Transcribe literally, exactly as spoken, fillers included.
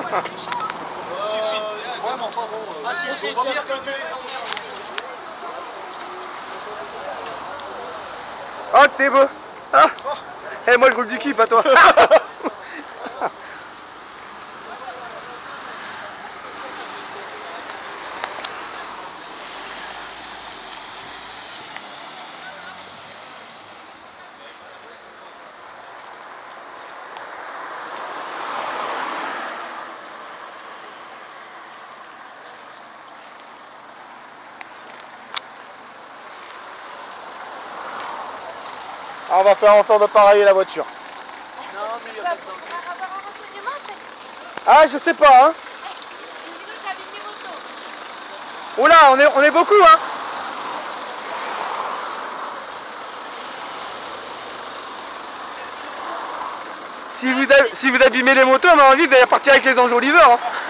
Ouais, mais enfin bon. Ah, si, c'est dire que tu les emmerdes. Oh, t'es beau. Ah. Eh, moi, je roule du kiff, pas toi. Ah, on va faire en sorte de pareiller la voiture. Non, mais il y a pas de temps. Avoir un renseignement après. Ah, je sais pas, hein. Sinon, j'habite les motos. Oula, on est, on est beaucoup, hein. Si vous, si vous abîmez les motos, à mon avis, vous allez partir avec les enjoliveurs, hein.